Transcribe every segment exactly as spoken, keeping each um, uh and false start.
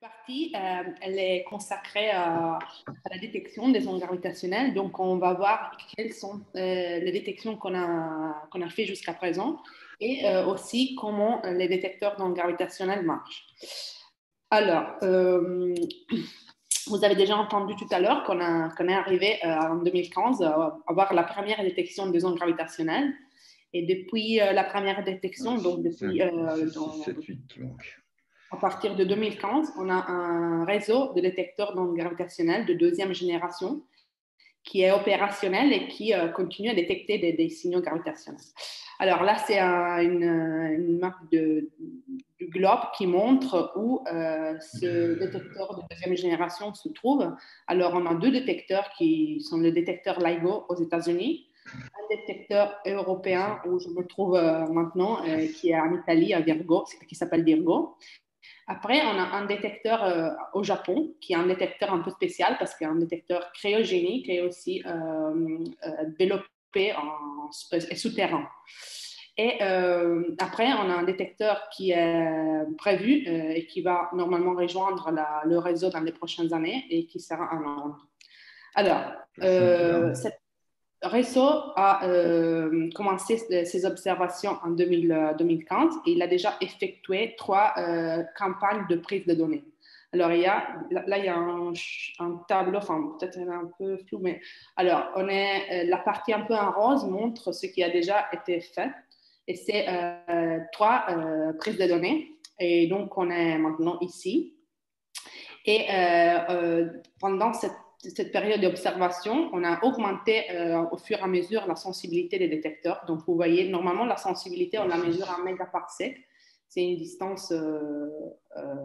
Partie, euh, elle est consacrée à, à la détection des ondes gravitationnelles. Donc, on va voir quelles sont euh, les détections qu'on a, qu'on a fait jusqu'à présent et euh, aussi comment les détecteurs d'ondes gravitationnelles marchent. Alors, euh, vous avez déjà entendu tout à l'heure qu'on a, qu'on est arrivé euh, en deux mille quinze à avoir la première détection des ondes gravitationnelles. Et depuis euh, la première détection, donc depuis euh, dans, sept, huit qui manque. À partir de deux mille quinze, on a un réseau de détecteurs d'ondes gravitationnelles de deuxième génération qui est opérationnel et qui euh, continue à détecter des, des signaux gravitationnels. Alors là, c'est un, une, une map de, du globe qui montre où euh, ce détecteur de deuxième génération se trouve. Alors, on a deux détecteurs qui sont le détecteur LIGO aux États-Unis, un détecteur européen où je me trouve euh, maintenant, euh, qui est en Italie, à Virgo, qui s'appelle Virgo. Après, on a un détecteur euh, au Japon, qui est un détecteur un peu spécial parce qu'il y a un détecteur cryogénique et aussi euh, euh, développé en, en souterrain. Et euh, après, on a un détecteur qui est prévu euh, et qui va normalement rejoindre la, le réseau dans les prochaines années et qui sera en Londres. Alors, euh, cette réseau a euh, commencé ses observations en deux mille, deux mille quinze et il a déjà effectué trois euh, campagnes de prise de données. Alors, il y a, là, il y a un, un tableau, enfin, peut-être un peu flou, mais alors, on est, la partie un peu en rose montre ce qui a déjà été fait et c'est euh, trois euh, prises de données. Et donc, on est maintenant ici. Et euh, euh, pendant cette cette période d'observation, on a augmenté euh, au fur et à mesure la sensibilité des détecteurs. Donc, vous voyez, normalement, la sensibilité, on la mesure en mégaparsec. C'est une distance, euh, euh,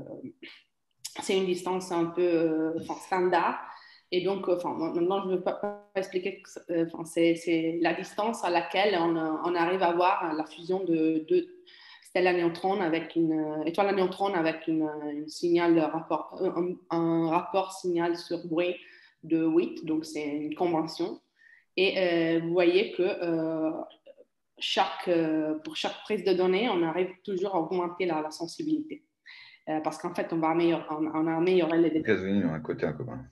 c'est une distance un peu euh, enfin, standard. Et donc, enfin, maintenant, je ne veux pas, pas expliquer que euh, enfin, c'est, c'est la distance à laquelle on, on arrive à voir la fusion de deux stèles à neutrons avec une euh, étoile à neutrons avec une, une signal rapport, un, un rapport signal sur bruit de huit, donc c'est une convention. Et euh, vous voyez que euh, chaque, euh, pour chaque prise de données, on arrive toujours à augmenter la, la sensibilité. Euh, parce qu'en fait, on va améliorer, on, on a amélioré les détecteurs. Les États-Unis ont un côté un commun.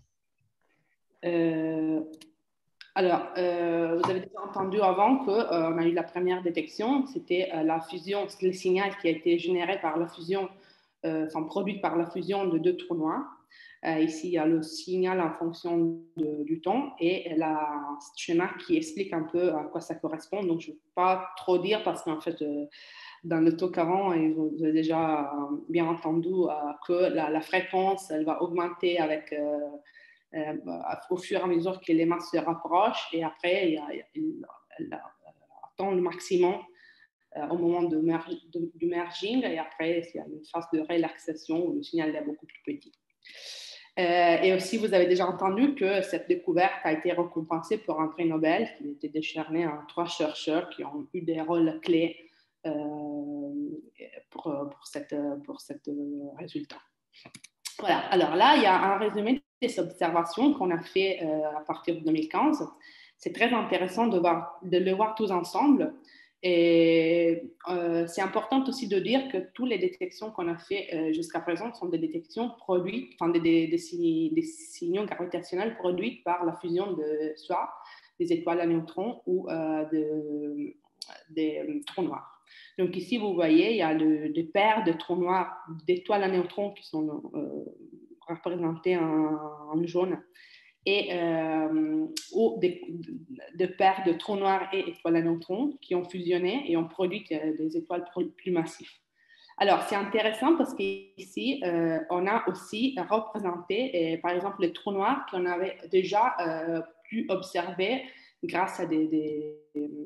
Euh, alors, euh, vous avez déjà entendu avant qu'on euh, a eu la première détection, c'était euh, la fusion, le signal qui a été généré par la fusion, euh, enfin produit par la fusion de deux trous noirs. Euh, ici, il y a le signal en fonction de, du temps et la schéma qui explique un peu à quoi ça correspond. Donc, je ne vais pas trop dire parce qu'en fait, euh, dans le talk avant, vous avez déjà bien entendu euh, que la, la, fréquence, elle va augmenter avec, euh, euh, au fur et à mesure que les masses se rapprochent et après, il, y a, il, elle attend le maximum euh, au moment de mer, de, du merging et après, il y a une phase de relaxation où le signal est beaucoup plus petit. Euh, et aussi, vous avez déjà entendu que cette découverte a été récompensée pour un prix Nobel qui a été décerné à trois chercheurs qui ont eu des rôles clés euh, pour, pour, cette, pour cet résultat. Voilà. Alors là, il y a un résumé des observations qu'on a fait euh, à partir de deux mille quinze. C'est très intéressant de, voir, de le voir tous ensemble. Et euh, c'est important aussi de dire que toutes les détections qu'on a fait euh, jusqu'à présent sont des détections produites, enfin des, des, des, signaux, des signaux gravitationnels produits par la fusion de soit des étoiles à neutrons ou euh, de, des euh, trous noirs. Donc ici, vous voyez, il y a le, des paires de trous noirs, d'étoiles à neutrons qui sont euh, représentées en, en jaune et euh, ou des, de paires de trous noirs et étoiles à neutrons qui ont fusionné et ont produit des étoiles plus massives. Alors, c'est intéressant parce qu'ici, euh, on a aussi représenté, et, par exemple, les trous noirs qu'on avait déjà euh, pu observer grâce à des, des,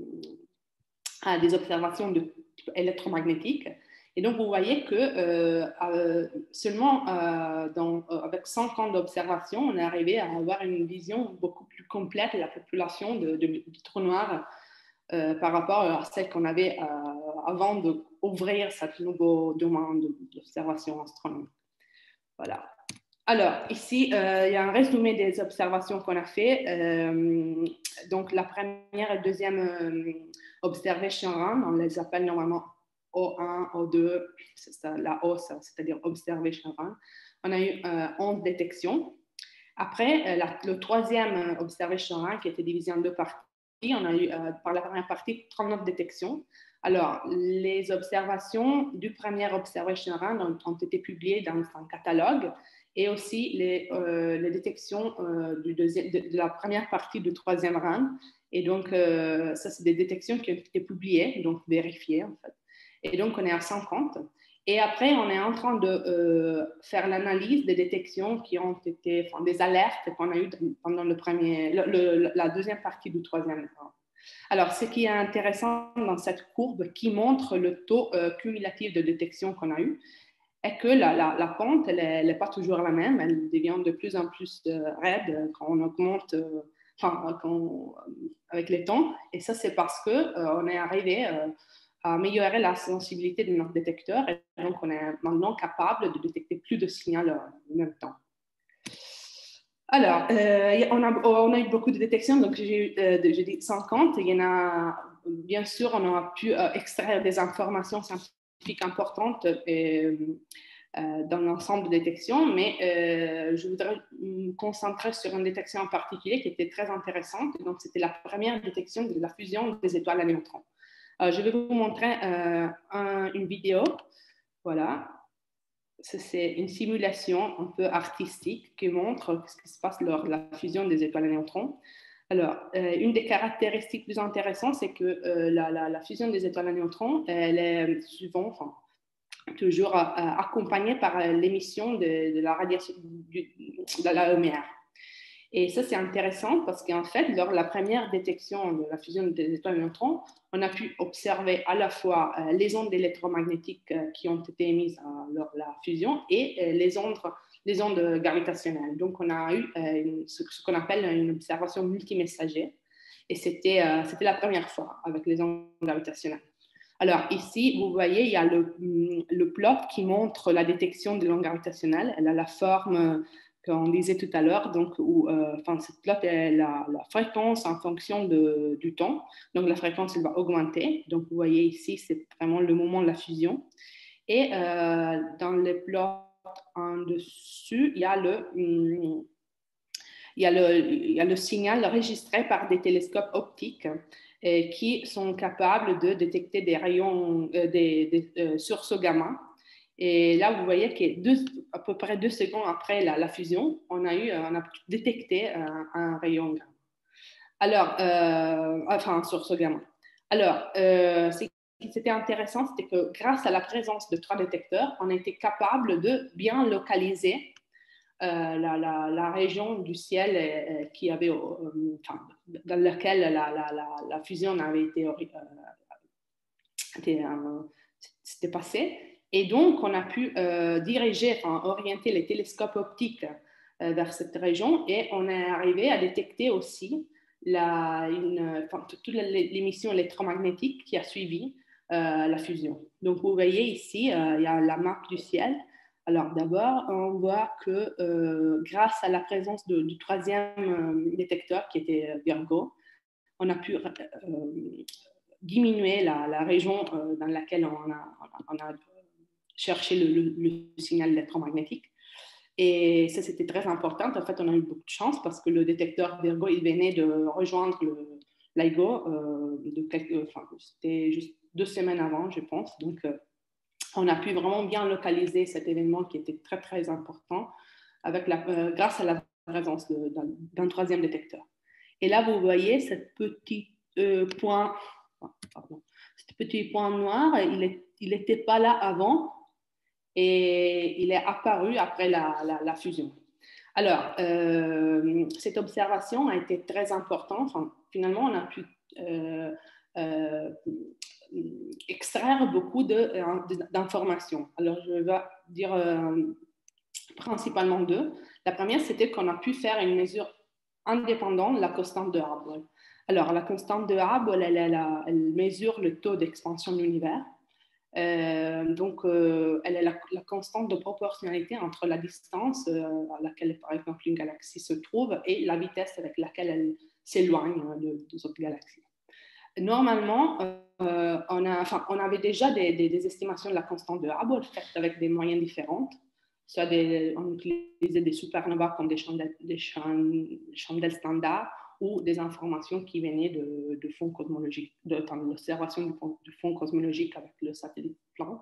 à des observations de type électromagnétique. Et donc, vous voyez que euh, euh, seulement euh, dans, euh, avec cinq ans d'observation, on est arrivé à avoir une vision beaucoup plus complète de la population de, de, de trous noirs euh, par rapport à celle qu'on avait euh, avant d'ouvrir cette nouveau domaine d'observation astronomique. Voilà. Alors, ici, euh, il y a un résumé des observations qu'on a fait. Euh, donc, la première et deuxième euh, observation run, on les appelle normalement O un, O deux, c'est ça, la O, c'est-à-dire observation run. on a eu euh, onze détections. Après, euh, la, le troisième observation run qui était divisé en deux parties, on a eu euh, par la première partie trente-neuf détections. Alors, les observations du premier observation run ont, ont été publiées dans un catalogue et aussi les, euh, les détections euh, du deuxième, de, de la première partie du troisième run. Et donc, euh, ça, c'est des détections qui ont été publiées, donc vérifiées en fait. Et donc, on est à cinquante. Et après, on est en train de euh, faire l'analyse des détections qui ont été, enfin, des alertes qu'on a eues pendant le premier, le, le, la deuxième partie du troisième run. Alors, ce qui est intéressant dans cette courbe qui montre le taux euh, cumulatif de détection qu'on a eu est que la, la, la pente, elle n'est pas toujours la même, elle devient de plus en plus euh, raide quand on augmente, euh, enfin, quand, avec les temps. Et ça, c'est parce qu'on euh, est arrivé euh, à améliorer la sensibilité de notre détecteur et donc on est maintenant capable de détecter plus de signaux en même temps. Alors, euh, on, a, on a eu beaucoup de détections, donc j'ai euh, dit cinquante. Il y en a, bien sûr, on a pu euh, extraire des informations scientifiques importantes et, euh, dans l'ensemble des détections, mais euh, je voudrais me concentrer sur une détection en particulier qui était très intéressante. Donc, c'était la première détection de la fusion des étoiles à neutrons. Euh, je vais vous montrer euh, un, une vidéo. Voilà. C'est une simulation un peu artistique qui montre ce qui se passe lors de la fusion des étoiles à neutrons. Alors, euh, une des caractéristiques plus intéressantes, c'est que euh, la, la, la fusion des étoiles à neutrons, elle est souvent, enfin, toujours euh, accompagnée par l'émission de, de la radiation du, de la lumière. Et ça, c'est intéressant parce qu'en fait, lors de la première détection de la fusion des étoiles à neutrons, on a pu observer à la fois euh, les ondes électromagnétiques euh, qui ont été émises euh, lors de la fusion et euh, les, ondes, les ondes gravitationnelles. Donc, on a eu euh, une, ce, ce qu'on appelle une observation multimessager. Et c'était, euh, c'était la première fois avec les ondes gravitationnelles. Alors, ici, vous voyez, il y a le, le plot qui montre la détection des ondes gravitationnelles. Elle a la forme qu'on disait tout à l'heure, donc où, euh, enfin, cette plot est la, la fréquence en fonction de, du temps. Donc, la fréquence, elle va augmenter. Donc, vous voyez ici, c'est vraiment le moment de la fusion. Et euh, dans les plots en dessus, il y a le... Hum, il y, a le, il y a le signal enregistré par des télescopes optiques euh, qui sont capables de détecter des rayons, euh, des, des euh, sursauts gamma. Et là, vous voyez qu'à à peu près deux secondes après la, la fusion, on a, eu, on a détecté un, un rayon gamma. Alors, euh, enfin, un sursaut gamma. Alors, euh, ce qui était intéressant, c'était que grâce à la présence de trois détecteurs, on était capable de bien localiser Euh, la, la, la région du ciel euh, qui avait, euh, enfin, dans laquelle la, la, la, la fusion avait été, euh, été euh, c'était passé. Et donc, on a pu euh, diriger, enfin, orienter les télescopes optiques euh, vers cette région et on est arrivé à détecter aussi la, une, enfin, toute l'émission électromagnétique qui a suivi euh, la fusion. Donc, vous voyez ici, euh, il y a la map du ciel. Alors d'abord, on voit que euh, grâce à la présence de, du troisième euh, détecteur qui était Virgo, on a pu euh, diminuer la, la région euh, dans laquelle on a, on a cherché le, le, le signal électromagnétique. Et ça, c'était très important. En fait, on a eu beaucoup de chance parce que le détecteur Virgo, il venait de rejoindre l'IGO. Euh, de quelques, enfin, c'était juste deux semaines avant, je pense. Donc, euh, on a pu vraiment bien localiser cet événement qui était très, très important avec la, euh, grâce à la présence d'un troisième détecteur. Et là, vous voyez ce petit euh, point, pardon, ce petit point noir, il n'était pas là avant et il est apparu après la, la, la fusion. Alors, euh, cette observation a été très importante. Enfin, finalement, on a pu euh, euh, extraire beaucoup d'informations. Alors, je vais dire euh, principalement deux. La première, c'était qu'on a pu faire une mesure indépendante de la constante de Hubble. Alors, la constante de Hubble, elle, elle, elle mesure le taux d'expansion de l'univers. Euh, donc, euh, elle est la, la constante de proportionnalité entre la distance euh, à laquelle, par exemple, une galaxie se trouve et la vitesse avec laquelle elle s'éloigne hein, de, des autres galaxies. Normalement, euh, on, a, enfin, on avait déjà des, des, des estimations de la constante de Hubble faites avec des moyens différents. soit des, on utilisait des supernovas comme des chandelles, des chandelles standards ou des informations qui venaient de, de fonds cosmologiques, de, de l'observation du fond, du fond cosmologique avec le satellite Planck.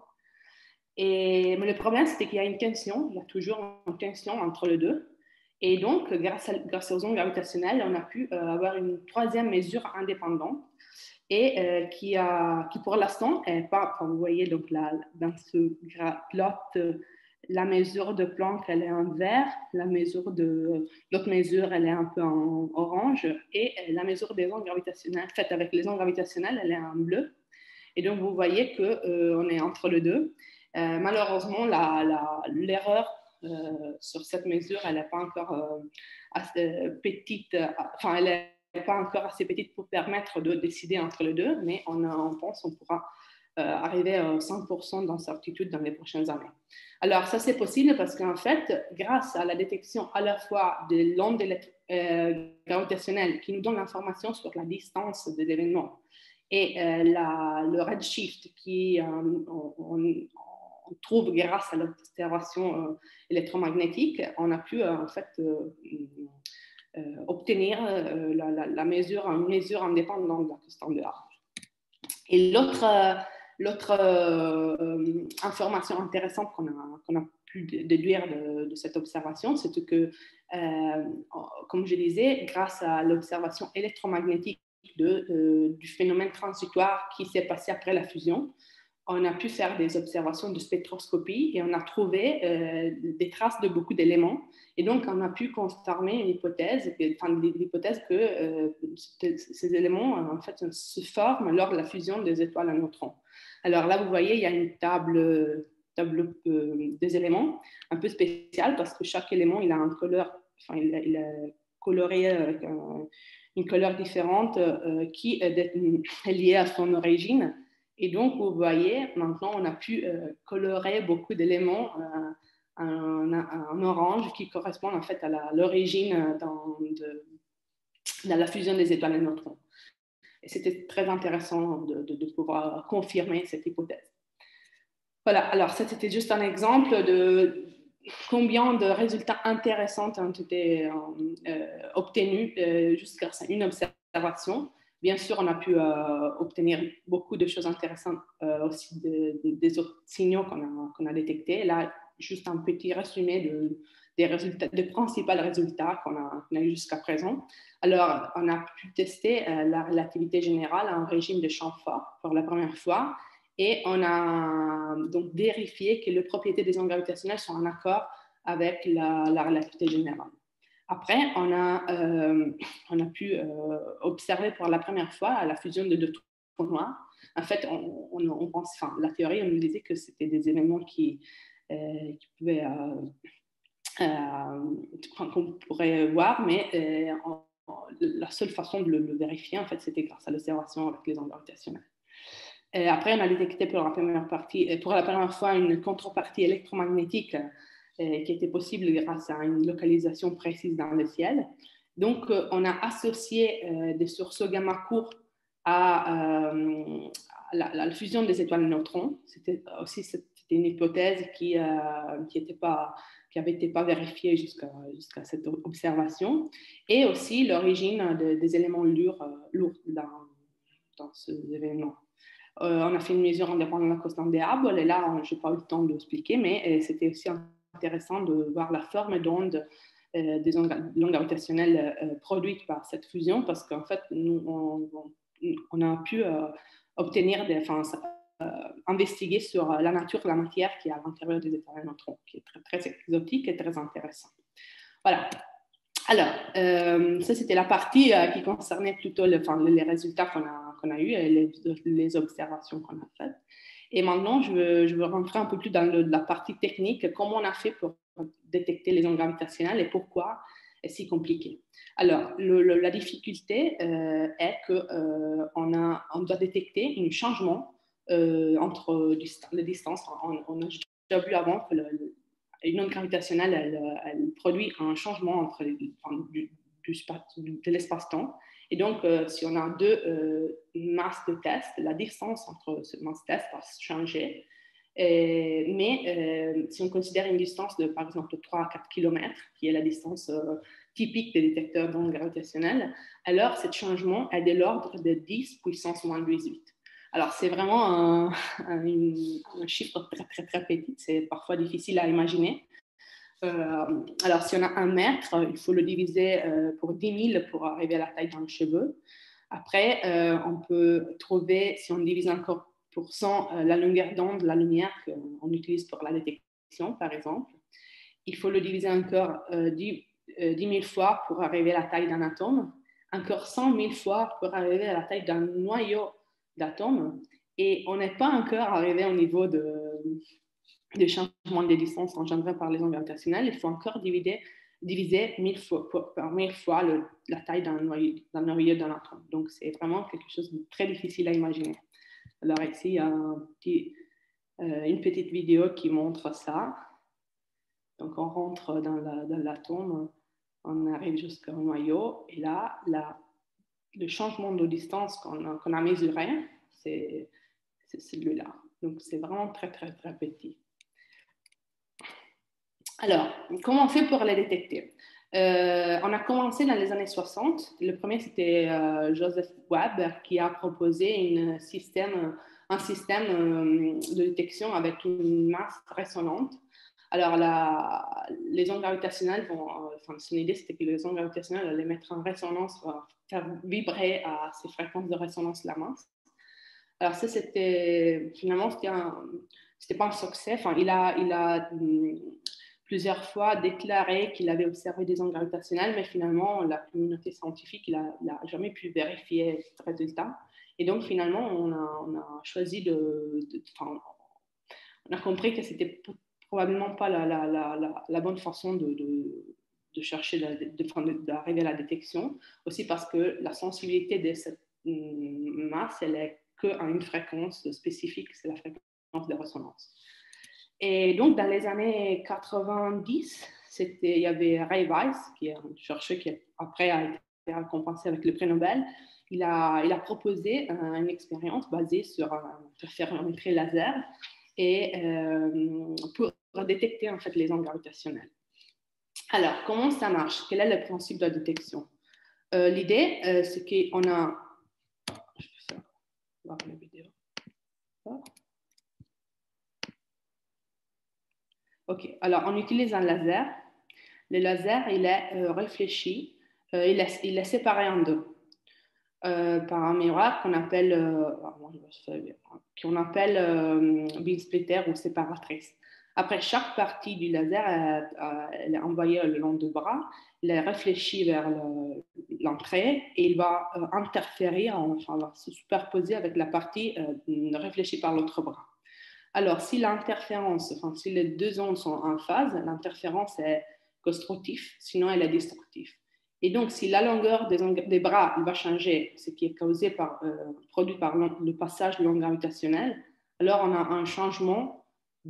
Et, mais le problème, c'était qu'il y a une tension, il y a toujours une tension entre les deux. Et donc, grâce, à, grâce aux ondes gravitationnelles, on a pu euh, avoir une troisième mesure indépendante et euh, qui, a, qui, pour l'instant, n'est pas, comme vous voyez donc là, dans ce plot, euh, la mesure de Planck, elle est en vert, la mesure de l'autre mesure, elle est un peu en orange, et la mesure des ondes gravitationnelles, faite avec les ondes gravitationnelles, elle est en bleu. Et donc, vous voyez qu'on euh, est entre les deux. Euh, malheureusement, la, la, l'erreur euh, sur cette mesure, elle n'est pas encore euh, assez petite, euh, enfin, elle n'est pas encore assez petite pour permettre de décider entre les deux, mais on, on pense qu'on pourra euh, arriver à cent pour cent d'incertitude dans les prochaines années. Alors, ça, c'est possible parce qu'en fait, grâce à la détection à la fois de l'onde euh, gravitationnelle qui nous donne l'information sur la distance des événements et euh, la, le redshift qui, euh, on, on, on trouve grâce à l'observation euh, électromagnétique, on a pu euh, en fait euh, euh, obtenir euh, la, la, la mesure, une mesure indépendante de la constante de Hubble. Et l'autre, euh, l'autre euh, information intéressante qu'on a, qu'on a pu déduire de, de cette observation, c'est que, euh, comme je disais, grâce à l'observation électromagnétique de, euh, du phénomène transitoire qui s'est passé après la fusion, on a pu faire des observations de spectroscopie et on a trouvé euh, des traces de beaucoup d'éléments. Et donc, on a pu confirmer une hypothèse, enfin, l'hypothèse que euh, ces éléments, en fait, se forment lors de la fusion des étoiles à neutrons. Alors là, vous voyez, il y a une table, table euh, des éléments un peu spéciale parce que chaque élément, il a un couleur, enfin, il, il est coloré avec un, une couleur différente euh, qui est liée à son origine. Et donc, vous voyez, maintenant, on a pu euh, colorer beaucoup d'éléments euh, en, en orange qui correspondent en fait à la, l'origine dans, de, dans la fusion des étoiles à neutrons. Et c'était très intéressant de, de, de pouvoir confirmer cette hypothèse. Voilà, alors ça, c'était juste un exemple de combien de résultats intéressants ont été euh, obtenus euh, juste grâce à une observation. Bien sûr, on a pu euh, obtenir beaucoup de choses intéressantes euh, aussi de, de, des autres signaux qu'on a, qu'on a détectés. Là, juste un petit résumé de, des, résultats, des principaux résultats qu'on a, qu'on a eu jusqu'à présent. Alors, on a pu tester euh, la relativité générale en régime de champ fort pour la première fois. Et on a donc vérifié que les propriétés des ondes gravitationnelles sont en accord avec la, la relativité générale. Après, on a, euh, on a pu euh, observer pour la première fois la fusion de deux trous noirs. En fait, on, on, on pense, enfin, la théorie, on nous disait que c'était des événements qui, euh, qui pouvaient, euh, euh, qu'on pourrait voir, mais euh, on, la seule façon de le, le vérifier, en fait, c'était grâce à l'observation avec les ondes gravitationnelles. Et après, on a détecté pour la première, partie, pour la première fois une contrepartie électromagnétique euh, qui était possible grâce à une localisation précise dans le ciel. Donc, euh, on a associé euh, des sursauts gamma courts à, euh, à, la, à la fusion des étoiles neutrons. C'était aussi c'était une hypothèse qui euh, qui pas qui avait été pas vérifiée jusqu'à jusqu'à cette observation. Et aussi l'origine de, des éléments lourds, euh, lourds dans, dans ces événements. Euh, on a fait une mesure indépendante de la constante de Hubble, et là, je n'ai pas eu le temps de l'expliquer, mais euh, c'était aussi intéressant de voir la forme d'onde euh, des ondes gravitationnelles euh, produites par cette fusion, parce qu'en fait, nous, on, on, on a pu euh, obtenir des, enfin, euh, investiguer sur la nature de la matière qui est à l'intérieur des étoiles à neutrons, qui est très, très exotique et très intéressant. Voilà. Alors, euh, ça, c'était la partie euh, qui concernait plutôt le, enfin, les résultats qu'on a, qu'on a eus et les, les observations qu'on a faites. Et maintenant, je veux, je veux rentrer un peu plus dans le, la partie technique, comment on a fait pour détecter les ondes gravitationnelles et pourquoi c'est si compliqué. Alors, le, le, la difficulté euh, est qu'on euh, on doit détecter un changement euh, entre les distances. On, on a déjà vu avant que le, le une onde gravitationnelle, elle, elle produit un changement entre les, enfin, du, du, du, de l'espace-temps. Et donc, euh, si on a deux euh, masses de test, la distance entre ces masses de test va changer. Et, mais euh, si on considère une distance de, par exemple, trois à quatre kilomètres, qui est la distance euh, typique des détecteurs d'ondes gravitationnelles, alors ce changement est de l'ordre de dix puissance moins dix-huit. Alors, c'est vraiment un, un, un chiffre très, très, très petit. C'est parfois difficile à imaginer. Euh, alors, si on a un mètre, il faut le diviser euh, pour dix mille pour arriver à la taille d'un cheveu. Après, euh, on peut trouver, si on divise encore pour cent, euh, la longueur d'onde de la lumière qu'on utilise pour la détection, par exemple. Il faut le diviser encore euh, dix mille fois pour arriver à la taille d'un atome, encore cent mille fois pour arriver à la taille d'un noyau d'atomes. Et on n'est pas encore arrivé au niveau de, de changement de distance engendré par les ondes gravitationnelles. Il faut encore diviser, diviser mille fois, par mille fois le, la taille d'un noyau, d'un noyau d'un atome. Donc, c'est vraiment quelque chose de très difficile à imaginer. Alors ici, il y a un petit, euh, une petite vidéo qui montre ça. Donc, on rentre dans, la, dans l'atome, on arrive jusqu'au noyau, et là, la, le changement de distance qu'on a, qu'on a mesuré, c'est, c'est celui-là. Donc, c'est vraiment très, très, très petit. Alors, comment on fait pour les détecter? euh, On a commencé dans les années soixante. Le premier, c'était euh, Joseph Webb qui a proposé une système, un système euh, de détection avec une masse résonante. Alors, la, les ondes gravitationnelles vont, enfin, son idée, c'était que les ondes gravitationnelles allaient mettre en résonance, faire vibrer à ces fréquences de résonance la masse. Alors, ça, c'était, finalement, c'était, un, c'était pas un succès. Enfin, il a, il a plusieurs fois déclaré qu'il avait observé des ondes gravitationnelles, mais finalement, la communauté scientifique n'a jamais pu vérifier ce résultat. Et donc, finalement, on a, on a choisi de, de enfin, on a compris que c'était probablement pas la, la, la, la bonne façon de, de, de chercher, d'arriver à la détection, aussi parce que la sensibilité de cette masse, elle est qu'à une fréquence spécifique, c'est la fréquence de résonance. Et donc, dans les années quatre-vingt-dix, c'était, il y avait Ray Weiss, qui est un chercheur qui après a été récompensé avec le prix Nobel. Il a, il a proposé une expérience basée sur l'interférométrie laser et euh, pour détecter en fait les ondes gravitationnelles. Alors, comment ça marche? Quel est le principe de la détection? euh, L'idée, euh, c'est qu'on a... Je vais faire voir la vidéo. Oh. OK, alors on utilise un laser. Le laser, il est euh, réfléchi, euh, il, est, il est séparé en deux euh, par un miroir qu'on appelle, euh, qu'on appelle euh, beam splitter ou séparatrice. Après, chaque partie du laser, elle, elle est envoyée le long du bras, il est réfléchi vers le, l'entrée et il va euh, interférer, enfin, va se superposer avec la partie euh, réfléchie par l'autre bras. Alors, si l'interférence, enfin, si les deux ondes sont en phase, l'interférence est constructive, sinon elle est destructive. Et donc, si la longueur des, des bras va changer, ce qui est causé par, euh, produit par le passage de l'onde gravitationnelle, alors on a un changement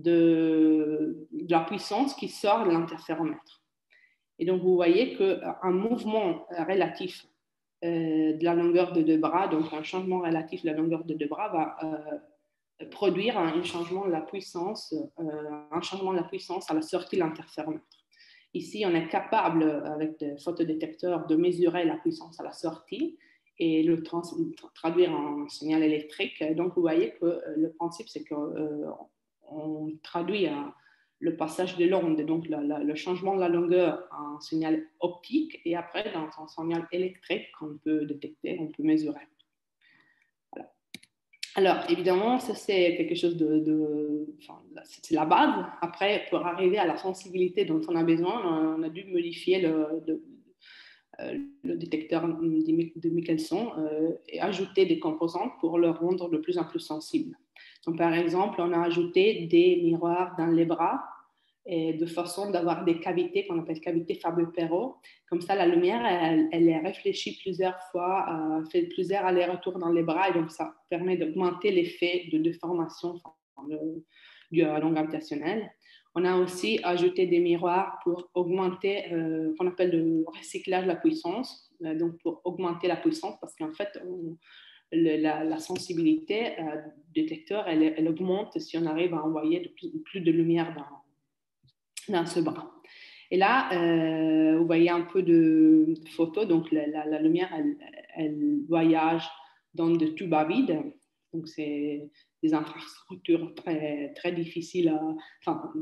de, de la puissance qui sort de l'interféromètre. Et donc, vous voyez qu'un mouvement relatif euh, de la longueur de deux bras, donc un changement relatif de la longueur de deux bras va euh, produire un changement de la puissance, euh, un changement de la puissance à la sortie de l'interféromètre. Ici, on est capable, avec des photodétecteurs, de mesurer la puissance à la sortie et le trans traduire en signal électrique. Donc, vous voyez que le principe, c'est qu'on euh, traduit un, le passage de l'onde, donc la, la, le changement de la longueur en signal optique, et après, dans un signal électrique qu'on peut détecter, on peut mesurer. Voilà. Alors, évidemment, ça, c'est quelque chose de... de enfin, c'est la base. Après, pour arriver à la sensibilité dont on a besoin, on a dû modifier le, de, euh, le détecteur de Michelson euh, et ajouter des composantes pour le rendre de plus en plus sensible. Donc, par exemple, on a ajouté des miroirs dans les bras et de façon d'avoir des cavités qu'on appelle cavités Fabio-Perot. Comme ça, la lumière, elle, elle est réfléchie plusieurs fois, euh, fait plusieurs allers-retours dans les bras, et donc ça permet d'augmenter l'effet de déformation enfin, du l'onde gravitationnelle. On a aussi ajouté des miroirs pour augmenter, euh, qu'on appelle le recyclage de la puissance, euh, donc pour augmenter la puissance, parce qu'en fait, on, le, la, la sensibilité euh, du détecteur, elle, elle augmente si on arrive à envoyer de plus, plus de lumière dans, dans ce bras. Et là, euh, vous voyez un peu de, de photos. Donc, la, la, la lumière, elle, elle voyage dans des tubes à vide. Donc, c'est des infrastructures très, très difficiles, à, enfin,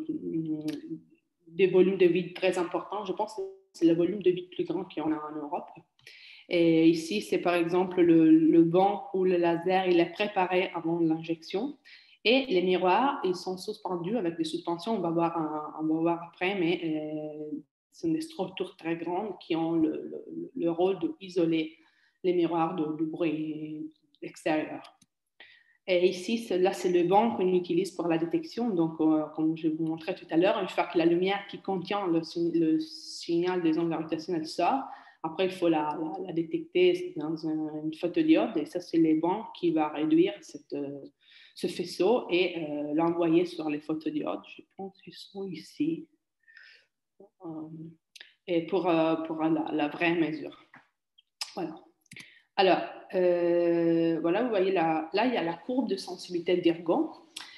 des volumes de vide très importants. Je pense que c'est le volume de vide plus grand qu'il y en a en Europe. Et ici, c'est par exemple le, le banc où le laser il est préparé avant l'injection. Et les miroirs, ils sont suspendus avec des suspensions, on va voir, un, on va voir après, mais euh, ce sont des structures très grandes qui ont le, le, le rôle d'isoler les miroirs du bruit extérieur. Et ici, là, c'est le banc qu'on utilise pour la détection. Donc, euh, comme je vous montrais tout à l'heure, une fois que la lumière qui contient le, le signal des ondes gravitationnelles sort, après, il faut la, la, la détecter dans un, une photodiode. Et ça, c'est les bancs qui va réduire cette, euh, ce faisceau et euh, l'envoyer sur les photodiodes. Je pense qu'ils sont ici. Euh, et pour, euh, pour la, la vraie mesure. Voilà. Alors, euh, voilà, vous voyez là, là, il y a la courbe de sensibilité de Virgo.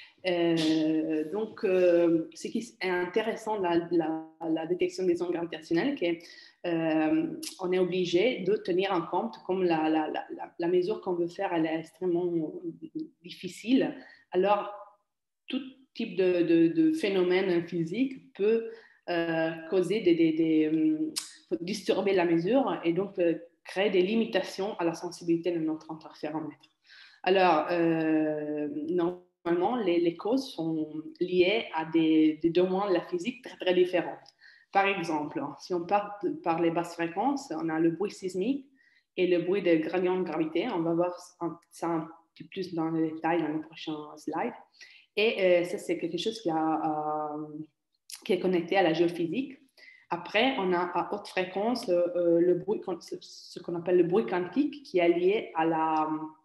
Euh, donc, euh, ce qui est intéressant de la, la, la détection des ondes gravitationnelles, c'est qu'on euh, est obligé de tenir en compte, comme la, la, la, la mesure qu'on veut faire, elle est extrêmement difficile. Alors, tout type de, de, de phénomène physique peut euh, causer des, des, des euh, disturber la mesure et donc euh, créer des limitations à la sensibilité de notre interféromètre. Alors, euh, normalement, les, les causes sont liées à des, des domaines de la physique très, très différents. Par exemple, si on part de, par les basses fréquences, on a le bruit sismique et le bruit de gradient de gravité. On va voir ça un petit peu plus dans les détails dans les prochains slides. Et euh, ça, c'est quelque chose qui, a, euh, qui est connecté à la géophysique. Après, on a à haute fréquence euh, le bruit, ce qu'on appelle le bruit quantique, qui est lié à la,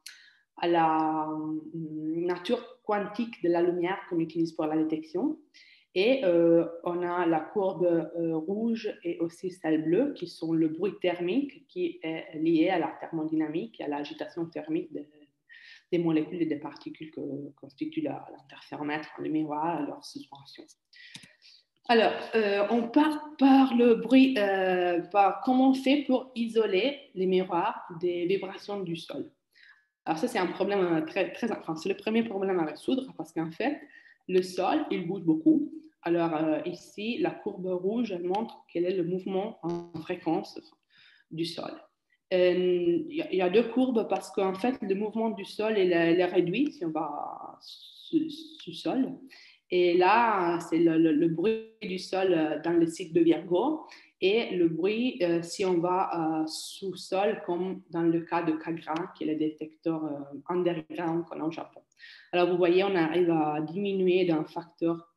à la nature quantique de la lumière qu'on utilise pour la détection. Et euh, on a la courbe euh, rouge et aussi celle bleue, qui sont le bruit thermique, qui est lié à la thermodynamique, à l'agitation thermique de, des molécules et des particules que constituent l'interféromètre, le miroir, leur suspension. Alors, euh, on part par le bruit, euh, par comment on fait pour isoler les miroirs des vibrations du sol. Alors ça, c'est un problème très, très, enfin, c'est le premier problème à résoudre parce qu'en fait, le sol, il bouge beaucoup. Alors euh, ici, la courbe rouge, elle montre quel est le mouvement en fréquence du sol. Il y, y a deux courbes parce qu'en fait, le mouvement du sol il est, il est réduit si on va sous sol. Et là, c'est le, le, le bruit du sol dans le cycle de Virgo et le bruit euh, si on va euh, sous sol, comme dans le cas de Kagra, qui est le détecteur euh, underground qu'on a au Japon. Alors, vous voyez, on arrive à diminuer d'un facteur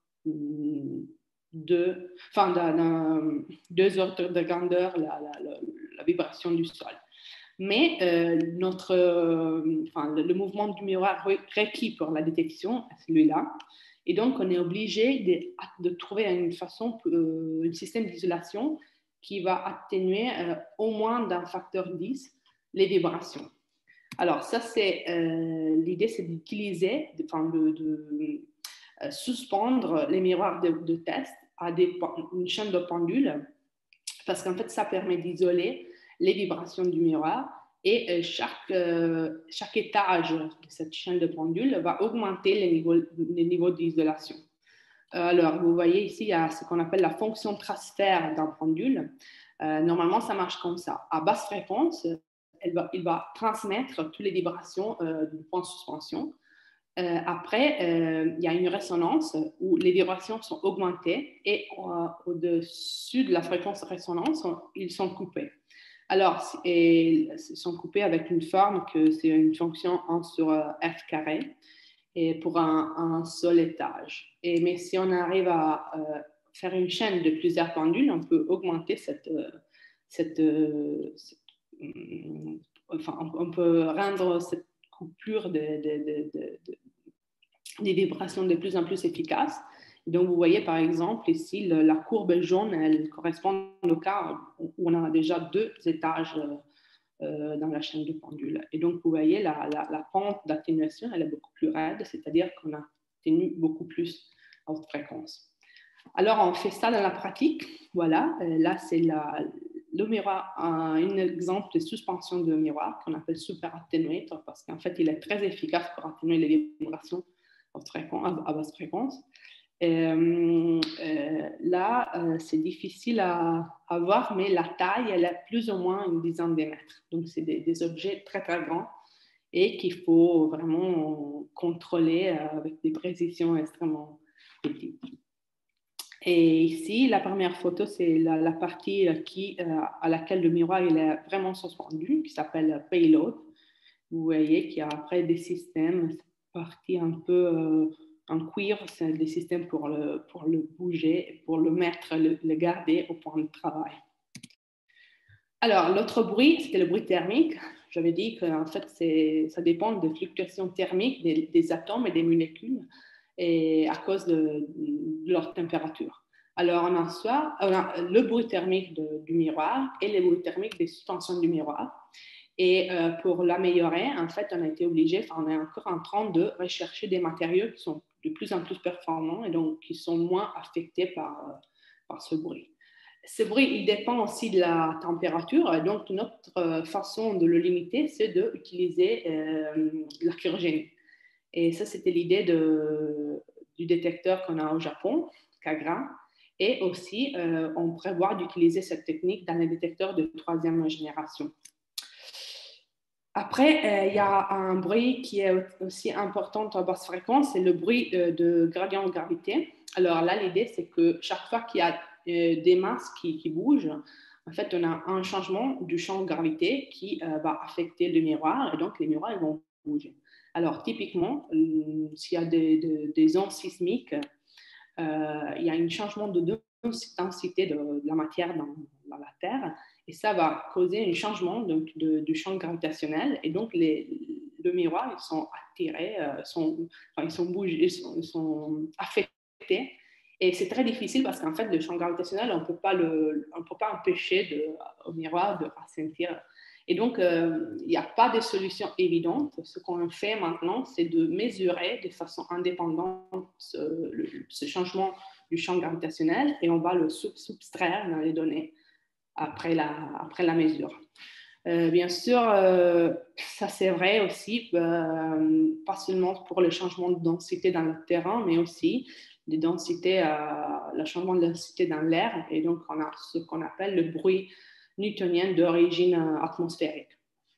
deux, enfin, d'un deux ordres de grandeur la, la, la, la vibration du sol. Mais euh, notre, euh, enfin, le, le mouvement du miroir requis pour la détection, celui-là. Et donc, on est obligé de, de trouver une façon, euh, un système d'isolation qui va atténuer euh, au moins d'un facteur dix les vibrations. Alors, ça, c'est euh, l'idée, c'est d'utiliser, de, enfin, de, de euh, suspendre les miroirs de, de test à des, une chaîne de pendule, parce qu'en fait, ça permet d'isoler les vibrations du miroir et euh, chaque, euh, chaque étage de cette chaîne de pendule va augmenter les niveaux, les niveaux d'isolation. Euh, alors, vous voyez ici, il y a ce qu'on appelle la fonction transfert d'un pendule. Euh, normalement, ça marche comme ça. À basse fréquence, elle va, il va transmettre toutes les vibrations euh, du point de suspension. Euh, après, euh, il y a une résonance où les vibrations sont augmentées et euh, au-dessus de la fréquence de résonance, on, ils sont coupés. Alors, et, ils sont coupés avec une forme que c'est une fonction un sur F carré et pour un, un seul étage. Et, mais si on arrive à euh, faire une chaîne de plusieurs pendules, on peut augmenter cette, cette, cette enfin, on peut rendre cette coupure de, de, de, de, de des vibrations de plus en plus efficaces. Donc, vous voyez, par exemple, ici, le, la courbe jaune, elle correspond au cas où on a déjà deux étages euh, dans la chaîne de pendule. Et donc, vous voyez, la, la, la pente d'atténuation, elle est beaucoup plus raide, c'est-à-dire qu'on atténue beaucoup plus à haute fréquence. Alors, on fait ça dans la pratique. Voilà, là, c'est le miroir, un, un exemple de suspension de miroir qu'on appelle super atténuateur parce qu'en fait, il est très efficace pour atténuer les vibrations à basse fréquence. Euh, euh, là, euh, c'est difficile à, à voir, mais la taille, elle est plus ou moins une dizaine de mètres. Donc, c'est des, des objets très, très grands et qu'il faut vraiment contrôler avec des précisions extrêmement petites. Et ici, la première photo, c'est la, la partie qui, euh, à laquelle le miroir il est vraiment suspendu, qui s'appelle payload. Vous voyez qu'il y a après des systèmes, cette partie un peu euh, en cuivre, c'est des systèmes pour le, pour le bouger, pour le mettre, le, le garder au point de travail. Alors, l'autre bruit, c'était le bruit thermique. J'avais dit qu'en fait, ça dépend des fluctuations thermiques des, des atomes et des molécules et à cause de, de leur température. Alors, on a, soit, on a le bruit thermique de, du miroir et le bruit thermique des suspensions du miroir. Et euh, pour l'améliorer, en fait, on a été obligé, enfin, on est encore en train de rechercher des matériaux qui sont de plus en plus performants et donc qui sont moins affectés par, par ce bruit. Ce bruit, il dépend aussi de la température. Et donc, notre façon de le limiter, c'est d'utiliser euh, la cryogénie. Et ça, c'était l'idée de, du détecteur qu'on a au Japon, Kagra. Et aussi, euh, on prévoit d'utiliser cette technique dans les détecteurs de troisième génération. Après, il euh, y a un bruit qui est aussi important à basse fréquence, c'est le bruit de, de gradient de gravité. Alors là, l'idée, c'est que chaque fois qu'il y a euh, des masses qui, qui bougent, en fait, on a un changement du champ de gravité qui euh, va affecter le miroir, et donc les miroirs ils vont bouger. Alors, typiquement, euh, s'il y a des, des, des ondes sismiques, euh, il y a un changement de densité de, de la matière dans, dans la Terre, et ça va causer un changement donc, de, du champ gravitationnel, et donc les, le miroir, ils sont attirés, euh, sont, enfin, ils sont bougés, ils sont, ils sont affectés, et c'est très difficile parce qu'en fait, le champ gravitationnel, on ne peut pas le, on peut pas empêcher de, au miroir de ressentir. Et donc, euh, il n'y a pas de solution évidente. Ce qu'on fait maintenant, c'est de mesurer de façon indépendante ce, le, ce changement du champ gravitationnel et on va le subtraire dans les données après la, après la mesure. Euh, bien sûr, euh, ça c'est vrai aussi, euh, pas seulement pour le changement de densité dans le terrain, mais aussi des densités, euh, le changement de densité dans l'air. Et donc, on a ce qu'on appelle le bruit newtonien d'origine atmosphérique.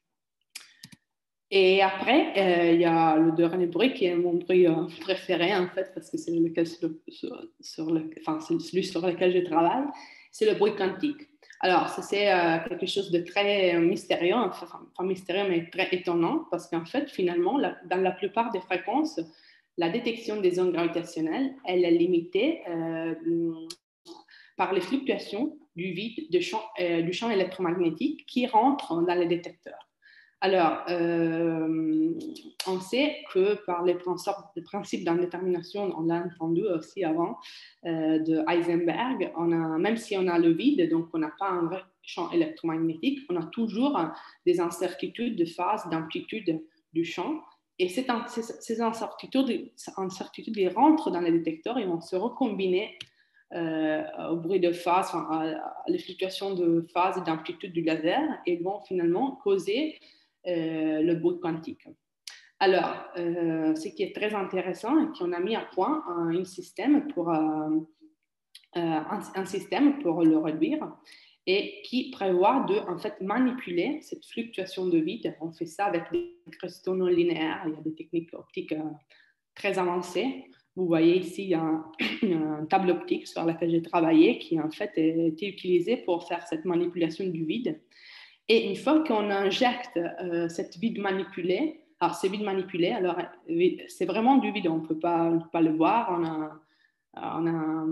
Et après, euh, il y a le dernier bruit qui est mon bruit euh, préféré en fait, parce que c'est lequel, sur, sur, sur le, enfin, c'est celui sur lequel je travaille, c'est le bruit quantique. Alors, ça, c'est euh, quelque chose de très mystérieux, enfin, pas mystérieux, mais très étonnant, parce qu'en fait, finalement, la, dans la plupart des fréquences, la détection des ondes gravitationnelles, elle est limitée euh, par les fluctuations du vide de champ, euh, du champ électromagnétique qui rentre dans les détecteurs. Alors, euh, on sait que par les principes d'indétermination, on l'a entendu aussi avant, euh, de Heisenberg, on a, même si on a le vide, donc on n'a pas un vrai champ électromagnétique, on a toujours des incertitudes de phase, d'amplitude du champ. Et ces, ces incertitudes, incertitudes ils rentrent dans les détecteurs et vont se recombiner euh, au bruit de phase, enfin, à, à les fluctuations de phase et d'amplitude du laser et vont finalement causer euh, le bruit quantique. Alors, euh, ce qui est très intéressant et qu'on a mis à point un, un système pour, euh, un, un système pour le réduire et qui prévoit de en fait, manipuler cette fluctuation de vide. On fait ça avec des cristaux non linéaires. Il y a des techniques optiques euh, très avancées. Vous voyez ici, il y a un, un table optique sur laquelle j'ai travaillé qui en fait a été utilisé pour faire cette manipulation du vide. Et une fois qu'on injecte euh, cette vide manipulée, alors c'est vide manipulé, alors c'est vraiment du vide, on ne peut pas, pas le voir, on a, on a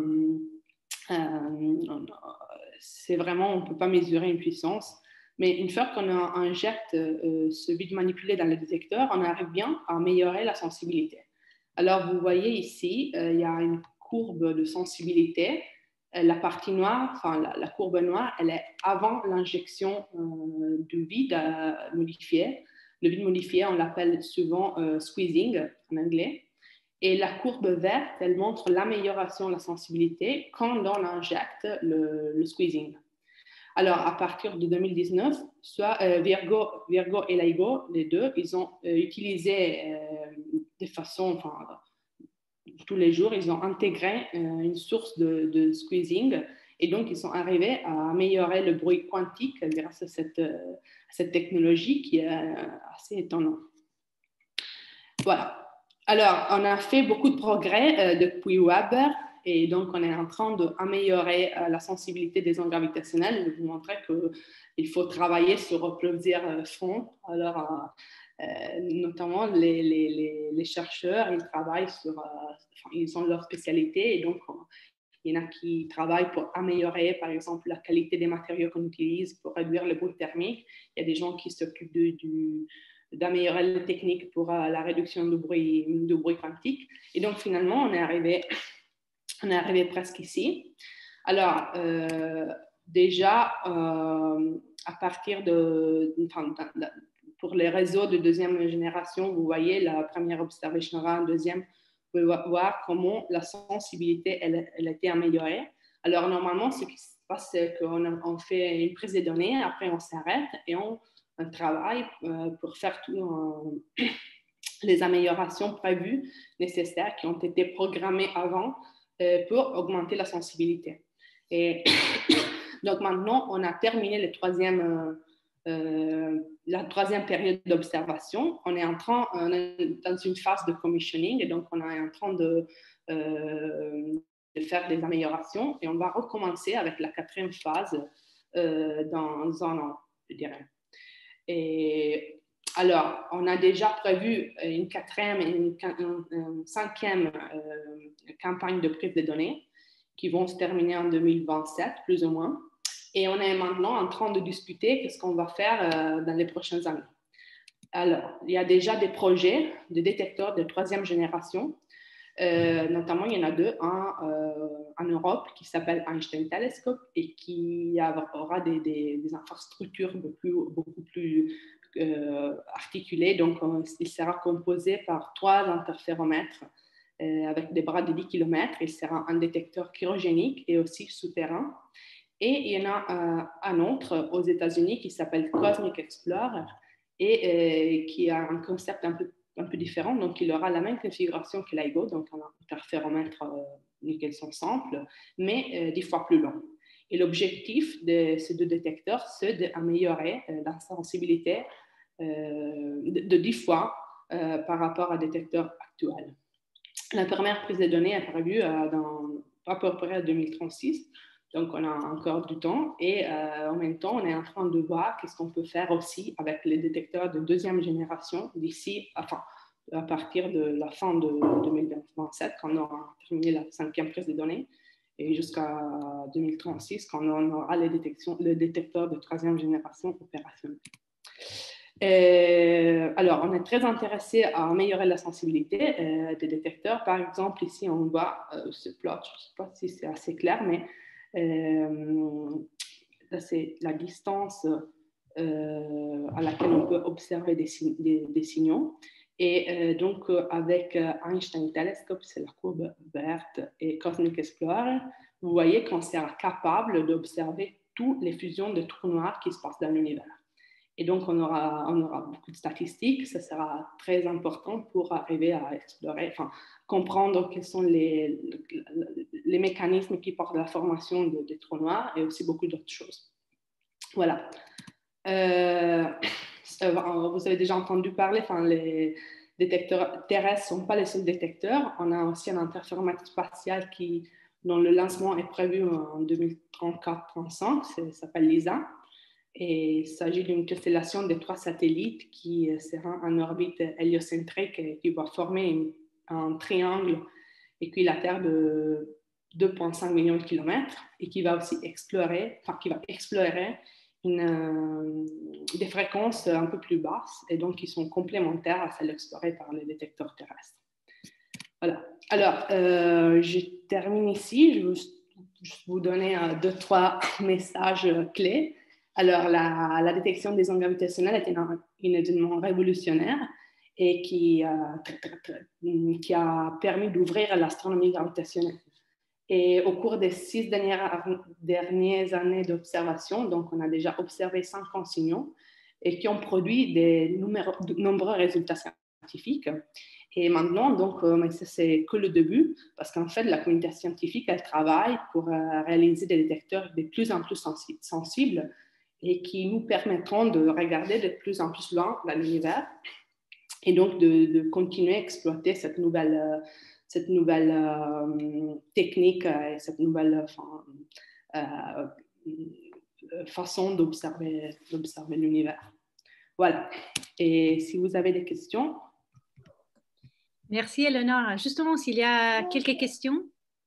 euh, c'est vraiment, on ne peut pas mesurer une puissance. Mais une fois qu'on injecte euh, ce vide manipulé dans le détecteur, on arrive bien à améliorer la sensibilité. Alors, vous voyez ici, euh, il y a une courbe de sensibilité la partie noire, enfin la, la courbe noire, elle est avant l'injection euh, du vide euh, modifié. Le vide modifié, on l'appelle souvent euh, squeezing en anglais. Et la courbe verte, elle montre l'amélioration de la sensibilité quand on injecte le, le squeezing. Alors, à partir de deux mille dix-neuf, soit euh, Virgo, Virgo et LIGO, les deux, ils ont euh, utilisé euh, de façon, enfin, tous les jours, ils ont intégré euh, une source de, de squeezing et donc ils sont arrivés à améliorer le bruit quantique grâce à cette, euh, à cette technologie qui est euh, assez étonnante. Voilà. Alors, on a fait beaucoup de progrès euh, depuis Weber et donc on est en train d'améliorer euh, la sensibilité des ondes gravitationnelles. Je vais vous montrer qu'il faut travailler sur plusieurs fronts. Alors, euh, euh, notamment les, les, les, les chercheurs, ils travaillent sur, euh, enfin, ils ont leur spécialité et donc il y en a qui travaillent pour améliorer, par exemple, la qualité des matériaux qu'on utilise pour réduire le bruit thermique. Il y a des gens qui s'occupent de, du d'améliorer les techniques pour euh, la réduction du bruit, du bruit quantique. Et donc, finalement, on est arrivé, on est arrivé presque ici. Alors, euh, déjà, euh, à partir de, enfin, de, pour les réseaux de deuxième génération, vous voyez la première observation, la deuxième, vous pouvez voir comment la sensibilité, elle, elle a été améliorée. Alors, normalement, ce qui se passe, c'est qu'on on fait une prise de données, après on s'arrête et on un travail euh, pour faire toutes euh, les améliorations prévues nécessaires qui ont été programmées avant euh, pour augmenter la sensibilité. Et donc maintenant, on a terminé le troisième, euh, la troisième période d'observation. On est en train, on est dans une phase de commissioning et donc on est en train de, euh, de faire des améliorations et on va recommencer avec la quatrième phase euh, dans un an, je dirais. Et alors, on a déjà prévu une quatrième et une, une, une cinquième euh, campagne de prise de données qui vont se terminer en deux mille vingt-sept, plus ou moins. Et on est maintenant en train de discuter qu'est-ce qu'on va faire euh, dans les prochaines années. Alors, il y a déjà des projets de détecteurs de troisième génération. Euh, notamment, il y en a deux, un euh, en Europe qui s'appelle Einstein Telescope et qui aura des, des, des infrastructures beaucoup plus, beaucoup plus euh, articulées. Donc, euh, il sera composé par trois interféromètres euh, avec des bras de dix kilomètres. Il sera un détecteur cryogénique et aussi souterrain. Et il y en a euh, un autre aux États-Unis qui s'appelle Cosmic Explorer et euh, qui a un concept un peu un peu différent, donc il aura la même configuration que l'IGO, donc un interféromètre euh, nickel son simple, mais euh, dix fois plus long. Et l'objectif de ces deux détecteurs, c'est d'améliorer euh, la sensibilité euh, de, de dix fois euh, par rapport à détecteurs actuels. La première prise de données est prévue euh, dans à peu près deux mille trente-six, donc on a encore du temps et euh, en même temps, on est en train de voir qu'est-ce qu'on peut faire aussi avec les détecteurs de deuxième génération d'ici, enfin, à partir de la fin de deux mille vingt-sept, quand on aura terminé la cinquième prise de données, et jusqu'à deux mille trente-six, quand on aura les, détections, les détecteurs de troisième génération opérationnels. Euh, alors, on est très intéressé à améliorer la sensibilité euh, des détecteurs. Par exemple, ici, on voit euh, ce plot, je ne sais pas si c'est assez clair, mais euh, là, c'est la distance euh, à laquelle on peut observer des, des, des signaux. Et euh, donc, euh, avec euh, Einstein Telescope, c'est la courbe verte, et Cosmic Explorer, vous voyez qu'on sera capable d'observer toutes les fusions de trous noirs qui se passent dans l'univers. Et donc, on aura, on aura beaucoup de statistiques. Ça sera très important pour arriver à explorer, enfin, comprendre quels sont les, les mécanismes qui portent à la formation de, des trous noirs et aussi beaucoup d'autres choses. Voilà. Euh, vous avez déjà entendu parler, enfin, les détecteurs terrestres ne sont pas les seuls détecteurs. On a aussi un interféromètre spatial qui, dont le lancement est prévu en deux mille trente-quatre trente-cinq. Ça s'appelle LISA. Et il s'agit d'une constellation de trois satellites qui sera en orbite héliocentrique et qui va former une, un triangle équilatère de deux virgule cinq millions de kilomètres et qui va aussi explorer, enfin, qui va explorer une, euh, des fréquences un peu plus basses et donc qui sont complémentaires à celles explorées par les détecteurs terrestres. Voilà. Alors, euh, je termine ici. Je vous juste vous donner euh, deux, trois messages euh, clés. Alors, la, la détection des ondes gravitationnelles est un, un événement révolutionnaire et qui, euh, qui a permis d'ouvrir l'astronomie gravitationnelle. Et au cours des six dernières, dernières années d'observation, donc on a déjà observé cinquante signaux et qui ont produit des numéro, de nombreux résultats scientifiques. Et maintenant, donc, euh, ça c'est que le début, parce qu'en fait, la communauté scientifique, elle travaille pour euh, réaliser des détecteurs de plus en plus sensi- sensibles et qui nous permettront de regarder de plus en plus loin dans l'univers et donc de, de continuer à exploiter cette nouvelle, euh, cette nouvelle euh, technique et euh, cette nouvelle enfin, euh, façon d'observer, d'observer l'univers. Voilà. Et si vous avez des questions. Merci, Eleonore. Justement, s'il y a quelques questions.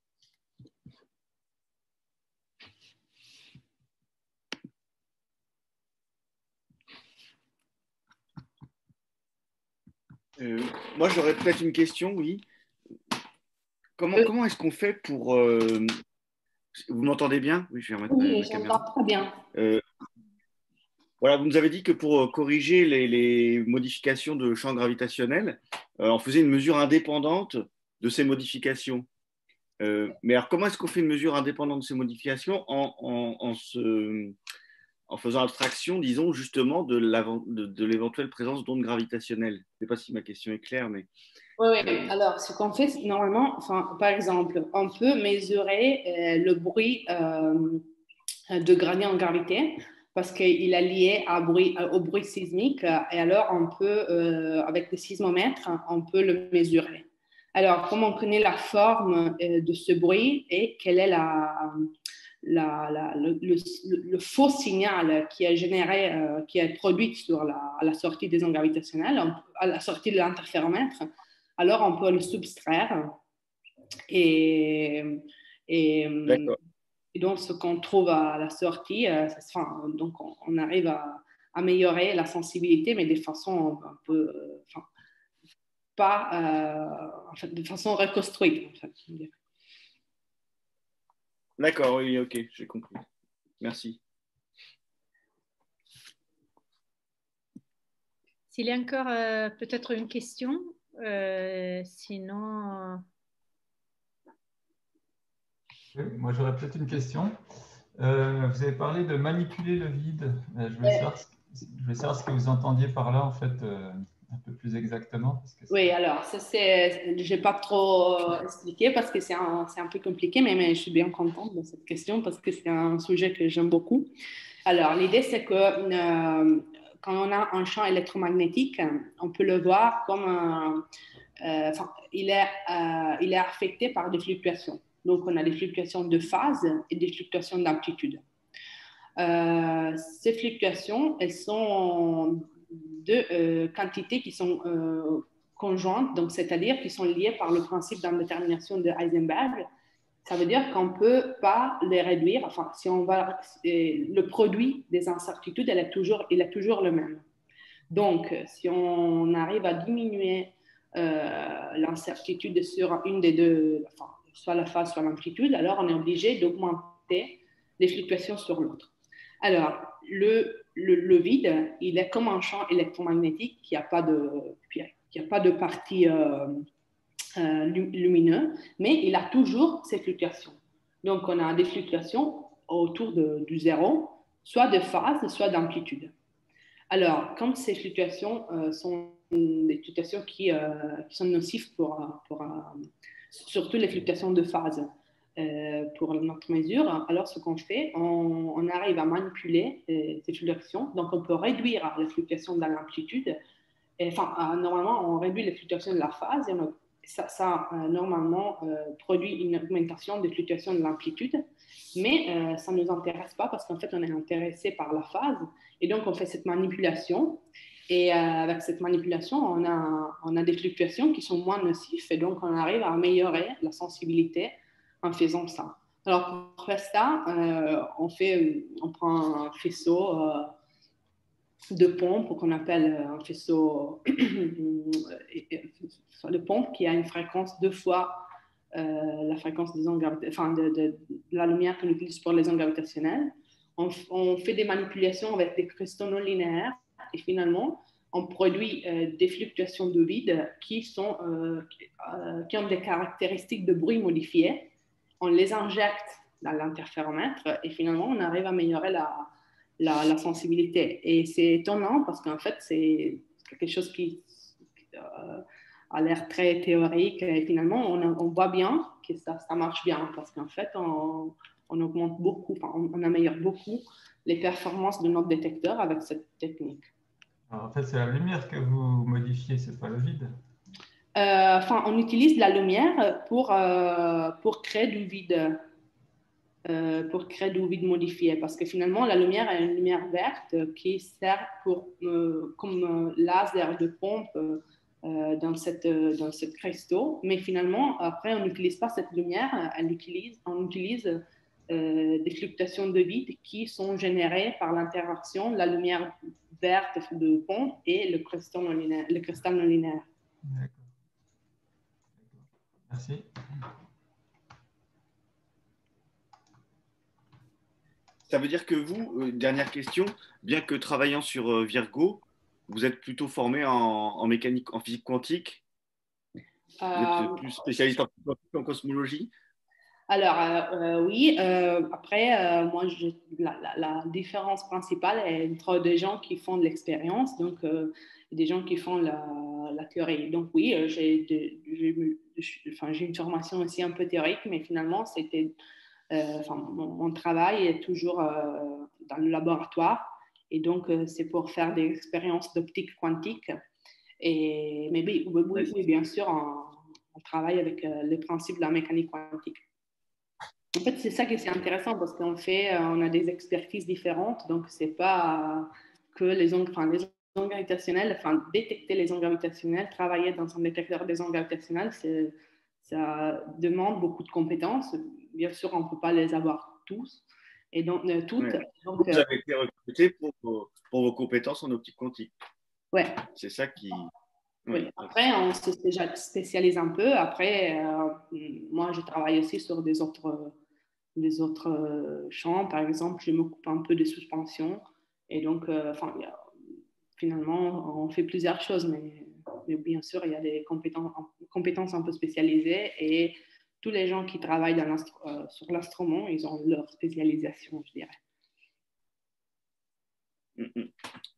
Euh, moi, j'aurais peut-être une question, oui. Comment, Euh, comment est-ce qu'on fait pour... Euh... Vous m'entendez bien? Oui, je vais remettre oui, ma, ma caméra. j'entends très bien. Euh, voilà, vous nous avez dit que pour corriger les, les modifications de champ gravitationnel, euh, on faisait une mesure indépendante de ces modifications. Euh, mais alors, comment est-ce qu'on fait une mesure indépendante de ces modifications en, en, en, se, en faisant abstraction, disons, justement, de, de, de l'éventuelle présence d'ondes gravitationnelles? Je ne sais pas si ma question est claire, mais... Oui, oui. Alors, ce qu'on fait normalement, enfin, par exemple, on peut mesurer euh, le bruit euh, de gradient en gravité parce qu'il est lié à bruit, au bruit sismique et alors on peut, euh, avec le sismomètre, on peut le mesurer. Alors, comme on connaît la forme euh, de ce bruit et quelle est la, la, la, le, le, le faux signal qui est généré, euh, qui est produit sur la, à la sortie des ondes gravitationnelles, à la sortie de l'interféromètre, alors on peut le subtraire et, et, et donc ce qu'on trouve à la sortie, euh, enfin, donc on, on arrive à améliorer la sensibilité, mais de façon un peu, enfin, pas, euh, en fait, de façon reconstruite. En fait. D'accord, oui, ok, j'ai compris. Merci. S'il y a encore euh, peut-être une question, euh, sinon... Oui, moi, j'aurais peut-être une question. Euh, vous avez parlé de manipuler le vide. Euh, je, voulais savoir, je voulais savoir ce que vous entendiez par là, en fait, euh, un peu plus exactement. Parce que oui, alors, ça, c'est, je n'ai pas trop expliqué parce que c'est un, c'est un peu compliqué, mais, mais je suis bien contente de cette question parce que c'est un sujet que j'aime beaucoup. Alors, l'idée, c'est que euh, quand on a un champ électromagnétique, on peut le voir comme un, euh, enfin, il est, euh, il est affecté par des fluctuations. Donc, on a des fluctuations de phase et des fluctuations d'amplitude. Euh, ces fluctuations, elles sont de euh, quantités qui sont euh, conjointes, donc c'est-à-dire qui sont liées par le principe d'indétermination de Heisenberg. Ça veut dire qu'on ne peut pas les réduire. Enfin, si on va, le produit des incertitudes, elle est toujours, il est toujours le même. Donc, si on arrive à diminuer euh, l'incertitude sur une des deux, enfin, soit la phase, soit l'amplitude, alors on est obligé d'augmenter les fluctuations sur l'autre. Alors, le, le, le vide, il est comme un champ électromagnétique qui n'a pas de, qui a pas de partie euh, euh, lumineux, mais il a toujours ces fluctuations. Donc, on a des fluctuations autour de, du zéro, soit de phase, soit d'amplitude. Alors, comme ces fluctuations euh, sont des fluctuations qui, euh, qui sont nocives pour, pour euh, surtout les fluctuations de phase euh, pour notre mesure, alors ce qu'on fait, on, on arrive à manipuler euh, ces fluctuations. Donc, on peut réduire les fluctuations de l'amplitude. Enfin, euh, normalement, on réduit les fluctuations de la phase et on, ça, ça euh, normalement euh, produit une augmentation des fluctuations de l'amplitude. Mais euh, ça ne nous intéresse pas parce qu'en fait, on est intéressé par la phase. Et donc, on fait cette manipulation. Et euh, avec cette manipulation, on a, on a des fluctuations qui sont moins nocives. Et donc, on arrive à améliorer la sensibilité en faisant ça. Alors, pour faire ça, euh, on, fait, on prend un faisceau euh, de pompe qu'on appelle un faisceau de pompe qui a une fréquence deux fois euh, la fréquence des ondes enfin, de, de, de la lumière qu'on utilise pour les ondes gravitationnelles. On, on fait des manipulations avec des cristaux non linéaires et finalement, on produit euh, des fluctuations de vide qui, sont, euh, euh, qui ont des caractéristiques de bruit modifiées. On les injecte dans l'interféromètre et finalement, on arrive à améliorer la, la, la sensibilité. Et c'est étonnant parce qu'en fait, c'est quelque chose qui euh, a l'air très théorique et finalement, on, on voit bien que ça, ça marche bien parce qu'en fait, on, on augmente beaucoup, enfin, on, on améliore beaucoup les performances de notre détecteur avec cette technique. Alors, en fait, c'est la lumière que vous modifiez, c'est pas le vide. Euh, enfin, on utilise la lumière pour, euh, pour créer du vide, euh, pour créer du vide modifié, parce que finalement, la lumière est une lumière verte qui sert pour, euh, comme euh, laser de pompe euh, dans cette, dans ce cristaux, mais finalement, après, on n'utilise pas cette lumière, elle utilise, on utilise euh, des fluctuations de vide qui sont générées par l'interaction de la lumière verte de pompe et le cristal non linéaire. Le cristal non linéaire. D'accord. Merci. Ça veut dire que vous, euh, dernière question, bien que travaillant sur euh, Virgo, vous êtes plutôt formé en, en mécanique, en physique quantique. Vous êtes Euh, plus spécialiste en, en cosmologie. Alors, euh, euh, oui, euh, après, euh, moi, je, la, la, la différence principale est entre des gens qui font de l'expérience, donc euh, des gens qui font la, la théorie. Donc, oui, euh, j'ai, j'ai, enfin, j'ai une formation aussi un peu théorique, mais finalement, c'était, euh, enfin, mon, mon travail est toujours euh, dans le laboratoire, et donc, euh, c'est pour faire des expériences d'optique quantique. Et, mais oui, oui, oui, bien sûr, on, on travaille avec euh, les principes de la mécanique quantique. En fait, c'est ça qui est intéressant parce qu'on fait, on a des expertises différentes, donc c'est pas que les ondes, enfin, les ondes gravitationnelles, enfin, détecter les ondes gravitationnelles, travailler dans un détecteur des ondes gravitationnelles, c'est, ça demande beaucoup de compétences. Bien sûr, on ne peut pas les avoir tous et donc euh, toutes. Ouais. Donc, vous avez été recruté pour vos, pour vos compétences en optique quantique. Ouais. C'est ça qui. Oui. Après, on se spécialise un peu. Après, euh, moi, je travaille aussi sur des autres des autres euh, champs. Par exemple, je m'occupe un peu des suspensions. Et donc, euh, enfin, y a, finalement, on fait plusieurs choses, mais, mais bien sûr, il y a des compétences, compétences un peu spécialisées. Et tous les gens qui travaillent dans l'astro, euh, sur l'instrument, ils ont leur spécialisation, je dirais. Mm-hmm.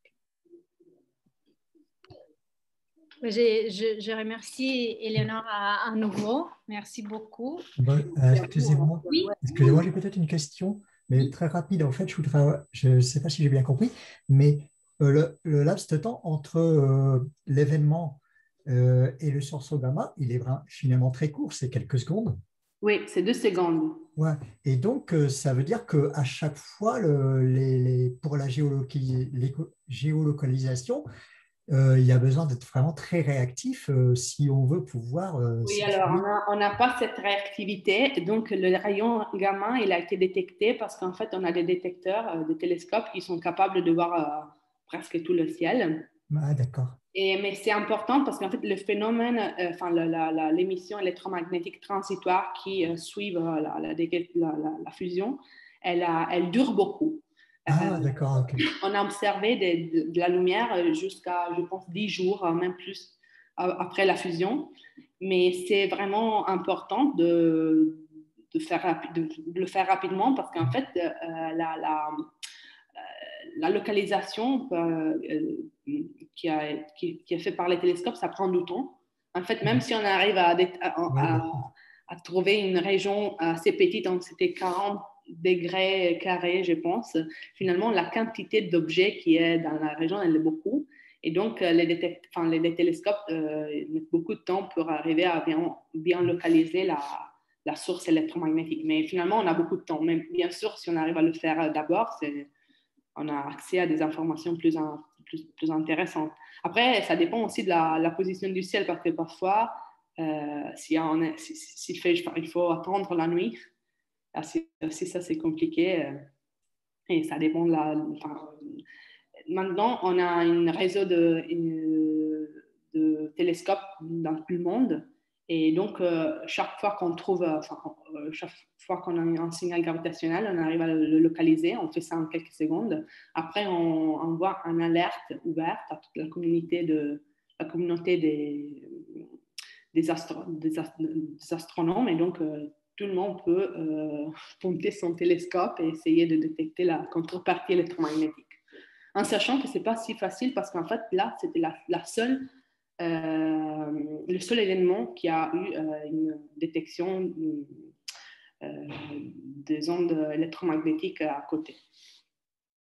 Je, je, je remercie Eleonore à, à nouveau. Merci beaucoup. Bon, euh, excusez-moi, oui. excusez-moi, j'ai peut-être une question, mais très rapide. En fait, je voudrais, je ne sais pas si j'ai bien compris, mais euh, le, le laps de temps entre euh, l'événement euh, et le sursaut gamma, il est vraiment, finalement très court, c'est quelques secondes. Oui, c'est deux secondes. Ouais. Et donc, euh, ça veut dire qu'à chaque fois, le, les, les, pour la géolocalis, les, géolocalisation, Euh, il y a besoin d'être vraiment très réactif euh, si on veut pouvoir. Euh, oui, alors on n'a pas cette réactivité. Donc, le rayon gamma, il a été détecté parce qu'en fait, on a des détecteurs, euh, des télescopes qui sont capables de voir euh, presque tout le ciel. Ah, d'accord. Et, mais c'est important parce qu'en fait, le phénomène, euh, enfin, la, la, la, l'émission électromagnétique transitoire qui euh, suit euh, la, la, la, la fusion, elle, a, elle dure beaucoup. Ah, euh, d'accord. Okay. On a observé de, de, de la lumière jusqu'à, je pense, dix jours, même plus, après la fusion. Mais c'est vraiment important de, de, faire, de, de le faire rapidement parce qu'en fait, euh, la, la, la localisation euh, qui, a, qui, qui est faite par les télescopes, ça prend du temps. En fait, même si on arrive à, à, à, à trouver une région assez petite, donc c'était quarante degrés carrés, je pense, finalement, la quantité d'objets qui est dans la région, elle est beaucoup. Et donc, les, détect- enfin, les télescopes euh, mettent beaucoup de temps pour arriver à bien, bien localiser la, la source électromagnétique. Mais finalement, on a beaucoup de temps. Mais bien sûr, si on arrive à le faire d'abord, c'est, on a accès à des informations plus, un, plus, plus intéressantes. Après, ça dépend aussi de la, la position du ciel, parce que parfois, euh, si on est, si, si fait, il faut attendre la nuit. Aussi, aussi ça, c'est compliqué. Et ça dépend de la... Enfin, maintenant, on a un réseau de, de télescopes dans tout le monde. Et donc, euh, chaque fois qu'on trouve, euh, enfin, euh, chaque fois qu'on a un signal gravitationnel, on arrive à le localiser, on fait ça en quelques secondes. Après, on envoie une alerte ouverte à toute la communauté, de, la communauté des, des, astro, des, ast, des astronomes. Et donc, euh, tout le monde peut euh, pointer son télescope et essayer de détecter la contrepartie électromagnétique. En sachant que ce n'est pas si facile parce qu'en fait, là, c'était la, la seule... Euh, le seul événement qui a eu euh, une détection euh, des ondes électromagnétiques à côté.